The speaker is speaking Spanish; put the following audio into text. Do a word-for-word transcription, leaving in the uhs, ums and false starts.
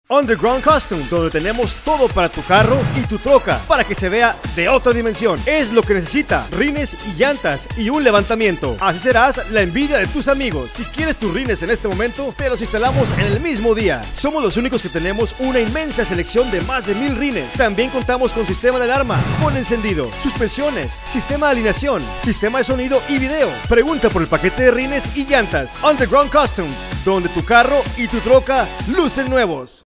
Underground Custom, donde tenemos todo para tu carro y tu troca, para que se vea de otra dimensión. Es lo que necesita: rines y llantas y un levantamiento. Así serás la envidia de tus amigos. Si quieres tus rines en este momento, te los instalamos en el mismo día. Somos los únicos que tenemos una inmensa selección de más de mil rines. También contamos con sistema de alarma, con encendido, suspensiones, sistema de alineación, sistema de sonido y video. Pregunta por el paquete de rines y llantas. Underground Custom, donde tu carro y tu troca lucen nuevos.